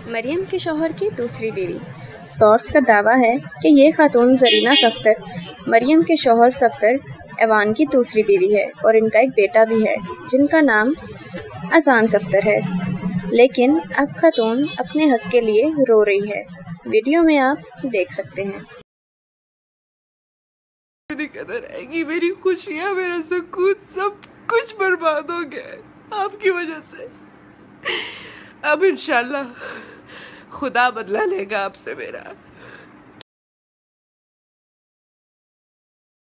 मरियम के शौहर की दूसरी बीवी। सोर्स का दावा है कि ये खातून ज़रीना सफ्तर मरियम के शौहर सफ्तर ऐवान की दूसरी बीवी है और इनका एक बेटा भी है जिनका नाम अजान सफ्तर है। लेकिन अब खातून अपने हक के लिए रो रही है। वीडियो में आप देख सकते हैं। मेरी कदर आएगी, मेरी खुशियाँ, मेरा सुकून, सब कुछ बर्बाद हो गया है आपकी वजह से। अब इंशाल्लाह खुदा बदला लेगा आपसे मेरा।